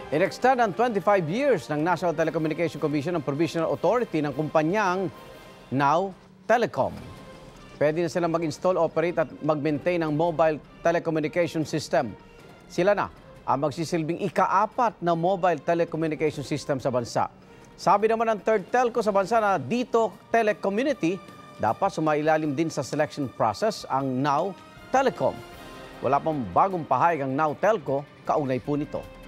In-extend ang 25 years ng National Telecommunication Commission ng provisional authority ng kumpanyang Now Telecom. Pwede na silang mag-install, operate at mag-maintain ng mobile telecommunication system. Sila na ang magsisilbing ika-4 na mobile telecommunication system sa bansa. Sabi naman ng third telco sa bansa na Dito Telecommunity, dapat sumailalim din sa selection process ang Now Telecom. Wala pang bagong pahayag ang Now Telco, kaunay po nito.